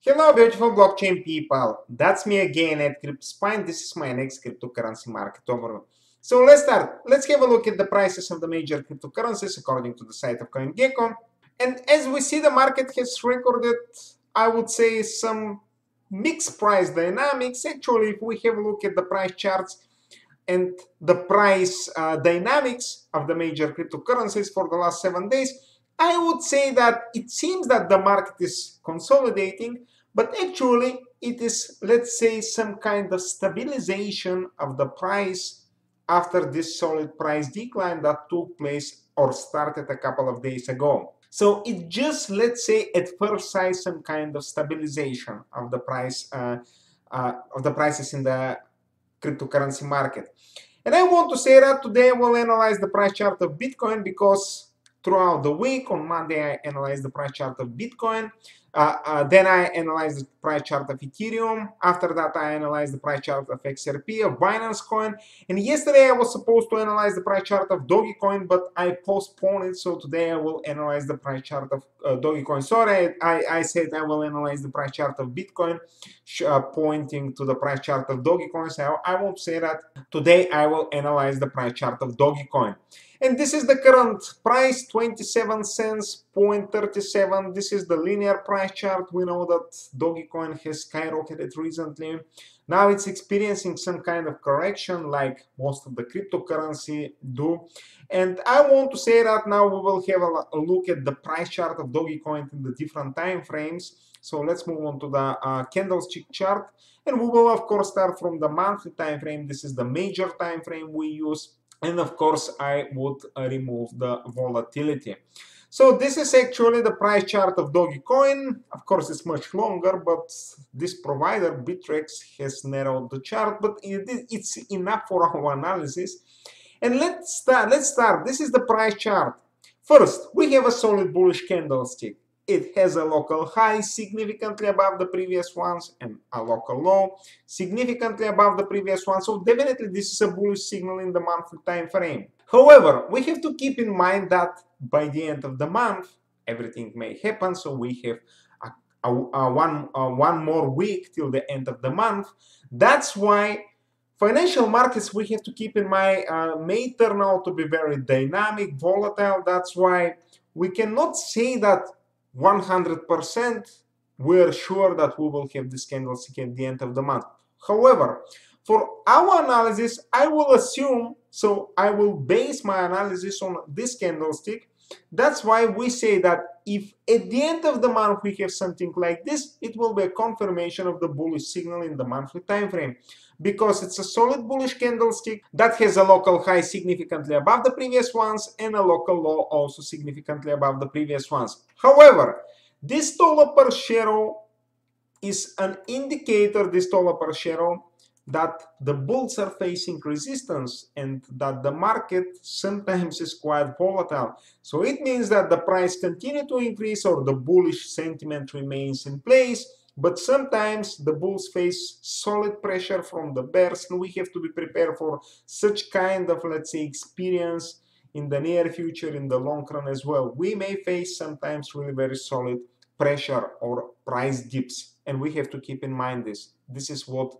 Hello, beautiful blockchain people. That's me again at CryptoSpine. This is my next cryptocurrency market overview. So let's start. Let's have a look at the prices of the major cryptocurrencies according to the site of CoinGecko. And as we see, the market has recorded, I would say, some mixed price dynamics. Actually, if we have a look at the price charts and the price dynamics of the major cryptocurrencies for the last 7 days, I would say that it seems that the market is consolidating, but actually it is, let's say, some kind of stabilization of the price after this solid price decline that took place or started a couple of days ago. So it just, let's say, at first sight, some kind of stabilization of the price of the prices in the cryptocurrency market. And I want to say that today we'll analyze the price chart of Bitcoin because throughout the week, on Monday, I analyzed the price chart of Bitcoin. Then I analyzed the price chart of Ethereum. After that, I analyzed the price chart of XRP, of Binance Coin. And yesterday, I was supposed to analyze the price chart of Dogecoin, but I postponed it. So today, I will analyze the price chart of Dogecoin. Sorry, I said I will analyze the price chart of Bitcoin, pointing to the price chart of Dogecoin. So I won't say that. Today, I will analyze the price chart of Dogecoin. And this is the current price, 27 cents, 0.37. This is the linear price chart. We know that Dogecoin has skyrocketed recently. Now it's experiencing some kind of correction like most of the cryptocurrency do. And I want to say that now we will have a look at the price chart of Dogecoin in the different time frames. So let's move on to the candlestick chart. And we will, of course, start from the monthly time frame. This is the major time frame we use. And of course, I would remove the volatility. So this is actually the price chart of Dogecoin. Of course, it's much longer, but this provider, Bittrex, has narrowed the chart, but it's enough for our analysis. And let's start. This is the price chart. First, we have a solid bullish candlestick. It has a local high significantly above the previous ones and a local low significantly above the previous one. So definitely this is a bullish signal in the monthly time frame. However, we have to keep in mind that by the end of the month, everything may happen. So we have one more week till the end of the month. That's why financial markets, we have to keep in mind, may turn out to be very dynamic, volatile. That's why we cannot say that 100% we're sure that we will have this candlestick at the end of the month. However, for our analysis, I will assume, so I will base my analysis on this candlestick. That's why we say that if at the end of the month we have something like this, it will be a confirmation of the bullish signal in the monthly time frame, because it's a solid bullish candlestick that has a local high significantly above the previous ones and a local low also significantly above the previous ones. However, this dollar per share is an indicator, this dollar per share, that the bulls are facing resistance and that the market sometimes is quite volatile. So it means that the price continue to increase or the bullish sentiment remains in place, but sometimes the bulls face solid pressure from the bears, and we have to be prepared for such kind of, let's say, experience in the near future, in the long run as well. We may face sometimes really very solid pressure or price dips, and we have to keep in mind this. This is what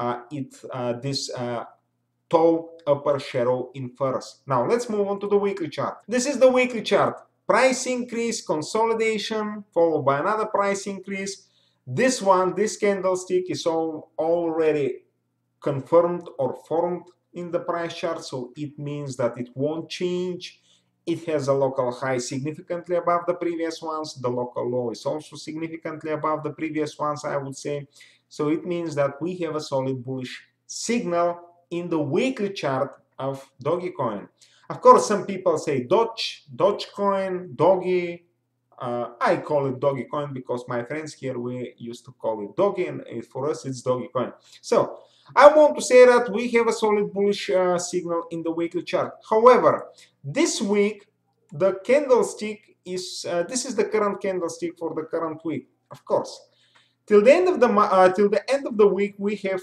this tall upper shadow infers. Now let's move on to the weekly chart. This is the weekly chart. Price increase, consolidation, followed by another price increase. This one, this candlestick is already confirmed or formed in the price chart, so it means that it won't change. It has a local high significantly above the previous ones. The local low is also significantly above the previous ones, I would say. So it means that we have a solid bullish signal in the weekly chart of Dogecoin. Of course, some people say Dogecoin, Doge. I call it Dogecoin because my friends here, we used to call it Doge, and for us it's Dogecoin. So I want to say that we have a solid bullish signal in the weekly chart. However, this week the candlestick is this is the current candlestick for the current week. Of course, till the end of the week we have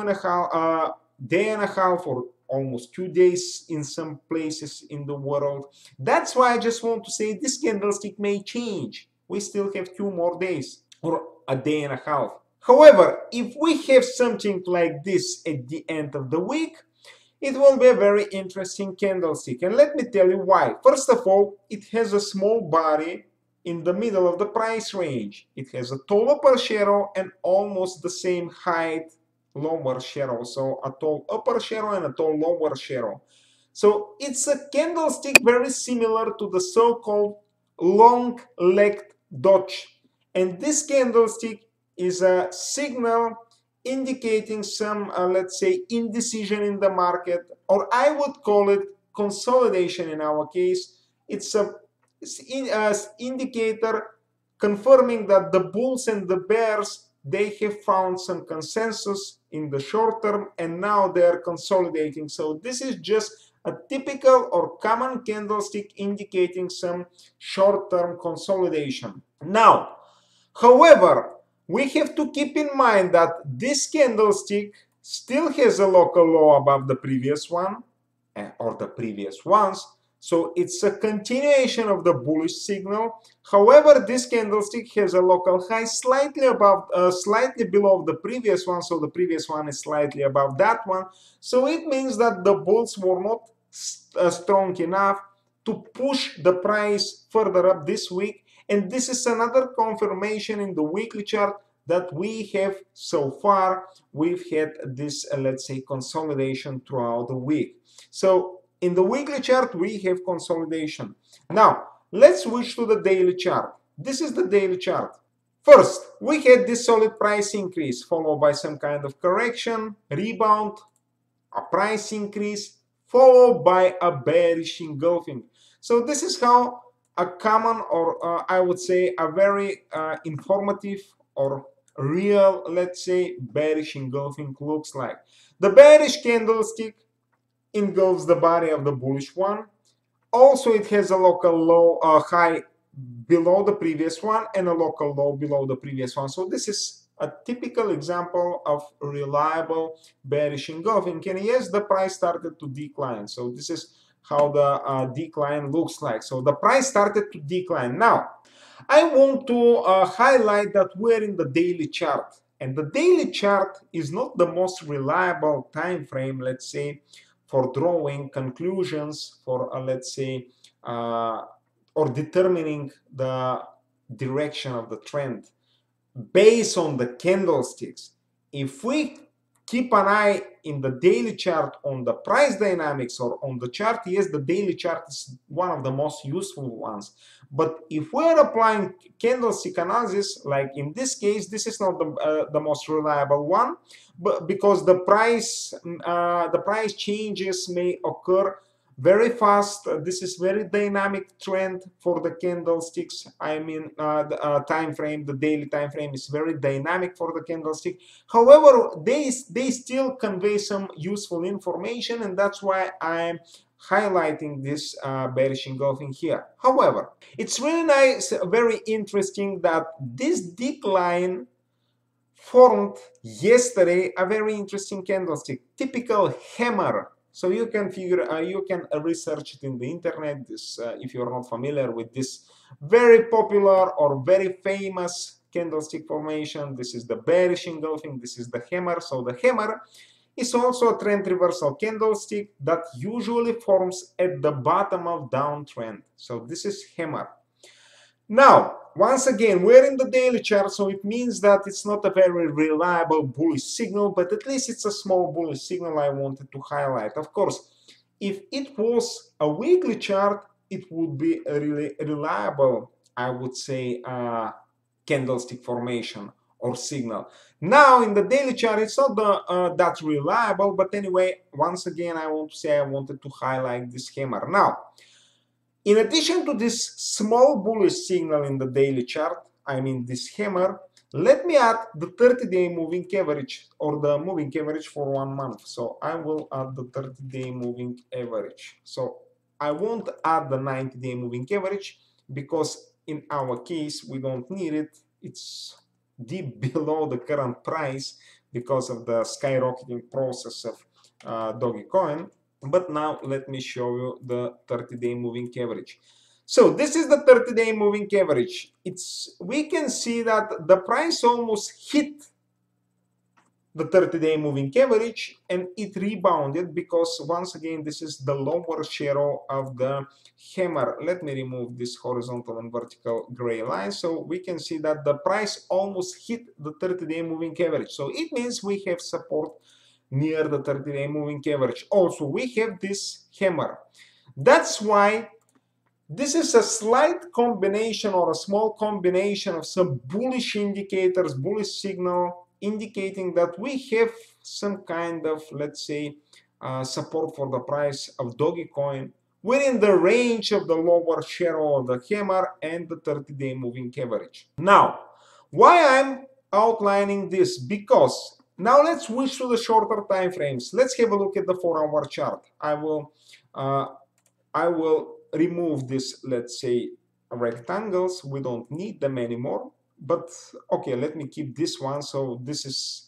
day and a half or almost 2 days in some places in the world. That's why I just want to say this candlestick may change. We still have 2 more days, or a day and a half. However, if we have something like this at the end of the week, it will be a very interesting candlestick. And let me tell you why. First of all, it has a small body in the middle of the price range. It has a tall upper shadow and almost the same height lower shadow. So a tall upper shadow and a tall lower shadow. So it's a candlestick very similar to the so-called long-legged Doge. And this candlestick is a signal indicating some, let's say, indecision in the market, or I would call it consolidation in our case. It's an indicator confirming that the bulls and the bears, they have found some consensus in the short term and now they're consolidating. So this is just a typical or common candlestick indicating some short-term consolidation. Now, however, we have to keep in mind that this candlestick still has a local low above the previous one or the previous ones. So it's a continuation of the bullish signal. However, this candlestick has a local high slightly above, slightly below the previous one. So the previous one is slightly above that one. So it means that the bulls were not strong enough to push the price further up this week. And this is another confirmation in the weekly chart that we have so far. We've had this, let's say, consolidation throughout the week. So in the weekly chart, we have consolidation. Now, let's switch to the daily chart. This is the daily chart. First, we had this solid price increase, followed by some kind of correction, rebound, a price increase, followed by a bearish engulfing. So this is how a common, or I would say a very informative or real, let's say, bearish engulfing looks like. The bearish candlestick engulfs the body of the bullish one. Also, it has a local low, high below the previous one and a local low below the previous one. So this is a typical example of reliable bearish engulfing. And yes, the price started to decline. So this is how the decline looks like. So the price started to decline. Now, I want to highlight that we're in the daily chart. And the daily chart is not the most reliable time frame, let's say, for drawing conclusions, for, let's say, or determining the direction of the trend based on the candlesticks. If we keep an eye in the daily chart on the price dynamics or on the chart, yes, the daily chart is one of the most useful ones. But if we're applying candlestick analysis, like in this case, this is not the most reliable one, but because the price changes may occur very fast. This is very dynamic trend for the candlesticks. I mean, the time frame, the daily time frame is very dynamic for the candlestick. However, they still convey some useful information, and that's why I'm highlighting this bearish engulfing here. However, it's really nice, very interesting that this decline formed yesterday a very interesting candlestick, typical hammer. So you can research it in the internet. This, if you're not familiar with this very popular or very famous candlestick formation, this is the bearish engulfing, this is the hammer. So the hammer is also a trend reversal candlestick that usually forms at the bottom of downtrend. So this is hammer. Now, once again, we're in the daily chart, so it means that it's not a very reliable bullish signal, but at least it's a small bullish signal I wanted to highlight. Of course, if it was a weekly chart, it would be a really reliable, I would say, candlestick formation or signal. Now, in the daily chart, it's not that reliable, but anyway, once again, I want to say I wanted to highlight this hammer. Now, in addition to this small bullish signal in the daily chart, I mean this hammer, let me add the 30-day moving average or the moving average for 1 month. So I will add the 30-day moving average. So I won't add the 90-day moving average because in our case, we don't need it. It's deep below the current price because of the skyrocketing process of Dogecoin. But now let me show you the 30-day moving average. So this is the 30-day moving average. We can see that the price almost hit the 30-day moving average and it rebounded because once again this is the lower shadow of the hammer. Let me remove this horizontal and vertical gray line so we can see that the price almost hit the 30-day moving average. So it means we have support near the 30-day moving average. Also we have this hammer. That's why this is a slight combination or a small combination of some bullish indicators, bullish signal indicating that we have some kind of, let's say, support for the price of Dogecoin within the range of the lower shadow of the hammer and the 30-day moving average. Now, why I'm outlining this? Because now let's switch to the shorter time frames. Let's have a look at the 4-hour chart. I will remove this, let's say, rectangles. We don't need them anymore. But okay, let me keep this one. So this is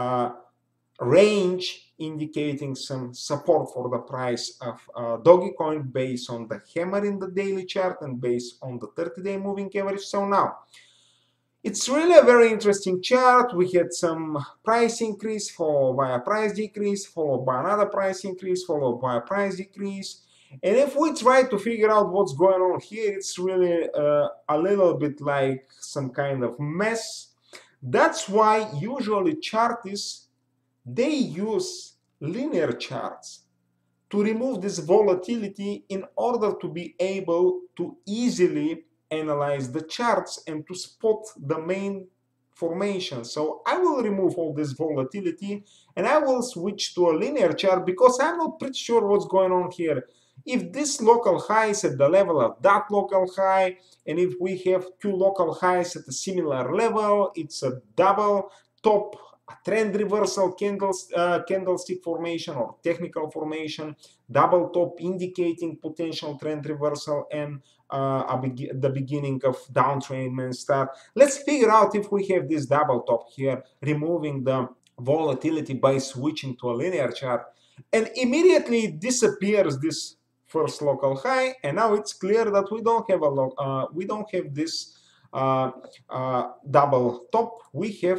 range indicating some support for the price of Dogecoin based on the hammer in the daily chart and based on the 30-day moving average. So now, it's really a very interesting chart. We had some price increase followed by a price decrease, followed by another price increase, followed by a price decrease. And if we try to figure out what's going on here, it's really a little bit like some kind of mess. That's why usually chartists, they use linear charts to remove this volatility in order to be able to easily analyze the charts and to spot the main formation. So I will remove all this volatility and I will switch to a linear chart because I'm not pretty sure what's going on here. If this local high is at the level of that local high, and if we have two local highs at a similar level, it's a double top, a trend reversal candlestick formation or technical formation, double top indicating potential trend reversal and the beginning of downtrend start. Let's figure out if we have this double top here, removing the volatility by switching to a linear chart, and immediately disappears this first local high, and now it's clear that we don't have this double top. We have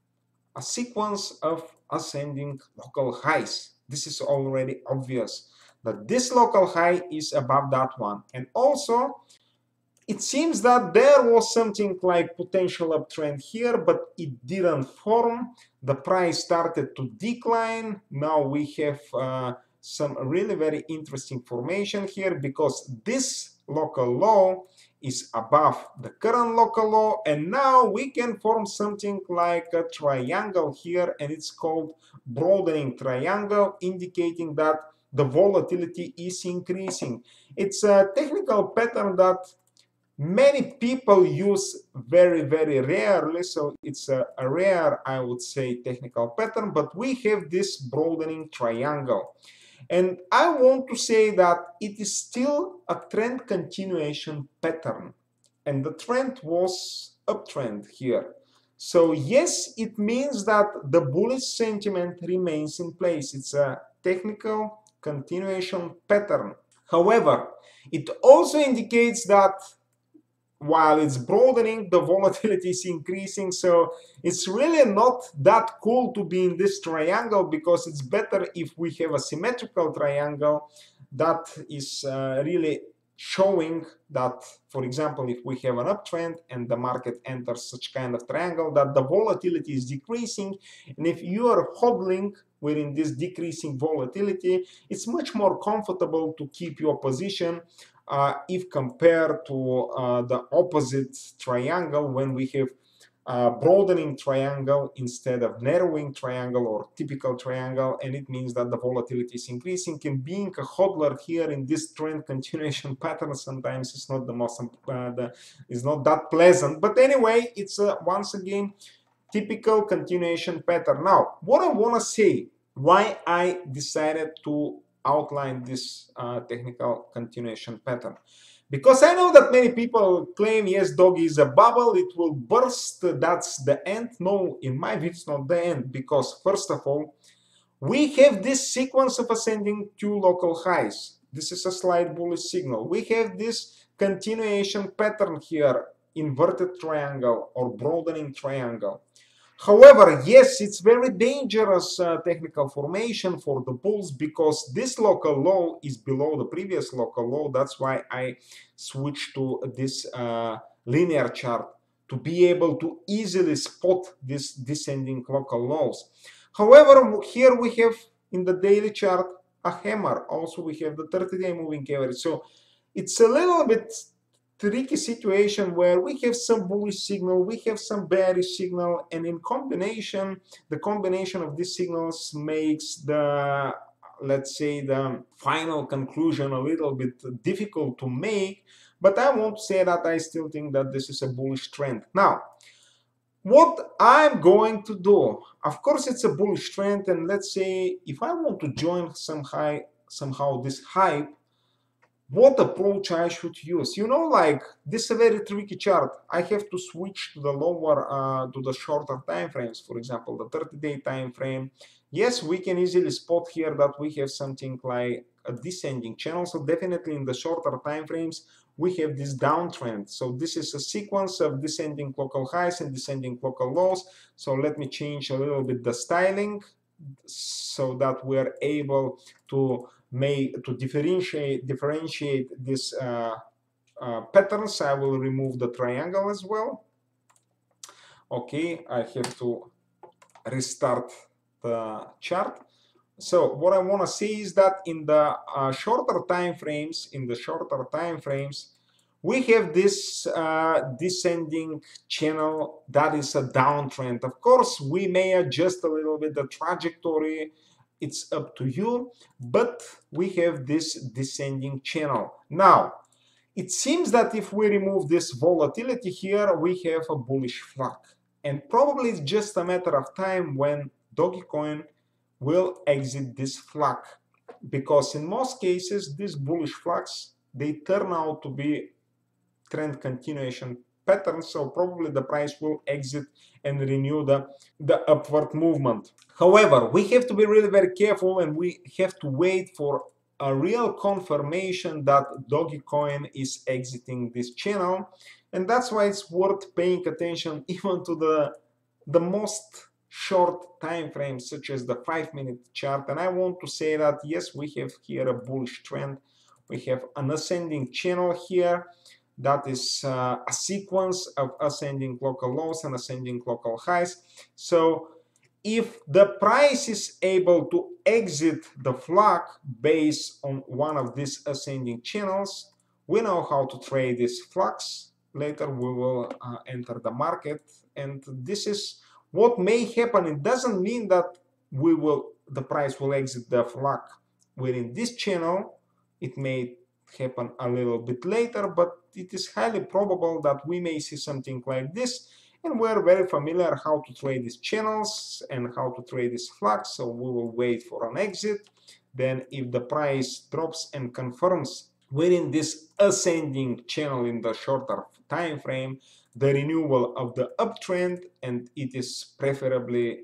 a sequence of ascending local highs. This is already obvious that this local high is above that one, and also it seems that there was something like potential uptrend here, but it didn't form. The price started to decline. Now we have some really very interesting formation here because this local low is above the current local low, and now we can form something like a triangle here, and it's called broadening triangle, indicating that the volatility is increasing. It's a technical pattern that many people use very, very rarely, so it's a rare, I would say, technical pattern, but we have this broadening triangle. And I want to say that it is still a trend continuation pattern, and the trend was uptrend here. So yes, it means that the bullish sentiment remains in place. It's a technical continuation pattern. However, it also indicates that while it's broadening, the volatility is increasing. So it's really not that cool to be in this triangle, because it's better if we have a symmetrical triangle that is really showing that, for example, if we have an uptrend and the market enters such kind of triangle, that the volatility is decreasing. And if you are hodling within this decreasing volatility, it's much more comfortable to keep your position if compared to the opposite triangle, when we have broadening triangle instead of narrowing triangle or typical triangle, and it means that the volatility is increasing. And being a hodler here in this trend continuation pattern sometimes is not the most is not that pleasant, but anyway, it's once again typical continuation pattern. Now, what I want to say, why I decided to outline this technical continuation pattern, because I know that many people claim, yes, Doge is a bubble, it will burst, that's the end. No, in my view, it's not the end, because first of all, we have this sequence of ascending two local highs. This is a slight bullish signal. We have this continuation pattern here, inverted triangle or broadening triangle. However, yes, it's very dangerous technical formation for the bulls because this local low is below the previous local low. That's why I switched to this linear chart to be able to easily spot these descending local lows. However, here we have in the daily chart a hammer. Also, we have the 30-day moving average. So it's a little bit tricky situation where we have some bullish signal, we have some bearish signal, and in combination, the combination of these signals makes the, let's say, the final conclusion a little bit difficult to make. But I won't say that I still think that this is a bullish trend. Now, what I'm going to do, of course, it's a bullish trend, and let's say if I want to join somehow this hype, what approach I should use? You know, like this is a very tricky chart. I have to switch to the lower, to the shorter time frames. For example, the 30-day time frame. Yes, we can easily spot here that we have something like a descending channel. So definitely in the shorter time frames, we have this downtrend. So this is a sequence of descending local highs and descending local lows. So let me change a little bit the styling so that we're able to differentiate these patterns. I will remove the triangle as well. Okay, I have to restart the chart. So what I want to say is that in the shorter time frames, we have this descending channel that is a downtrend. Of course, we may adjust a little bit the trajectory. It's up to you, but we have this descending channel. Now, it seems that if we remove this volatility here, we have a bullish flag. And probably it's just a matter of time when Dogecoin will exit this flag. Because in most cases, these bullish flags, they turn out to be trend continuation pattern, so probably the price will exit and renew the upward movement. However, we have to be really very careful, and we have to wait for a real confirmation that Dogecoin is exiting this channel, and that's why it's worth paying attention even to the most short time frames, such as the 5-minute chart. And I want to say that yes, we have here a bullish trend. We have an ascending channel here. That is a sequence of ascending local lows and ascending local highs. So if the price is able to exit the flag based on one of these ascending channels, we know how to trade these flags. Later we will enter the market, and this is what may happen. It doesn't mean that the price will exit the flag within this channel. It may happen a little bit later, but it is highly probable that we may see something like this, and we're very familiar how to trade these channels and how to trade these flags. So we will wait for an exit. Then if the price drops and confirms within this ascending channel in the shorter time frame the renewal of the uptrend, and it is preferably,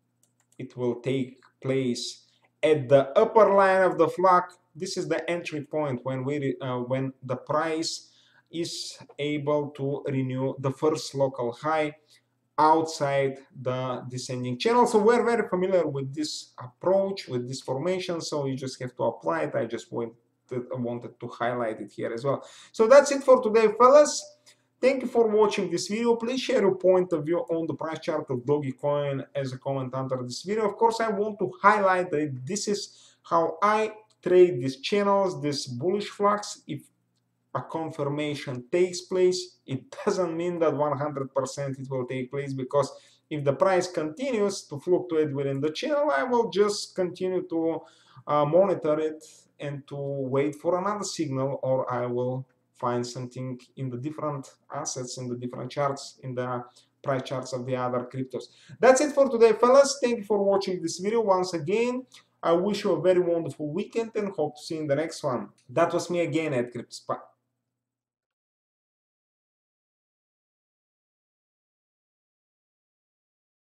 it will take place at the upper line of the flag. This is the entry point when when the price is able to renew the first local high outside the descending channel. So we're very familiar with this approach, with this formation, so you just have to apply it. I just wanted to highlight it here as well. So that's it for today, fellas. Thank you for watching this video. Please share your point of view on the price chart of Dogecoin as a comment under this video. Of course, I want to highlight that this is how I trade these channels, these bullish flags. If a confirmation takes place, it doesn't mean that 100% it will take place, because if the price continues to fluctuate within the channel, I will just continue to monitor it and to wait for another signal, or I will find something in the different assets, in the different charts, in the price charts of the other cryptos. That's it for today, fellas. Thank you for watching this video once again. I wish you a very wonderful weekend and hope to see you in the next one. That was me again at CryptoSpy.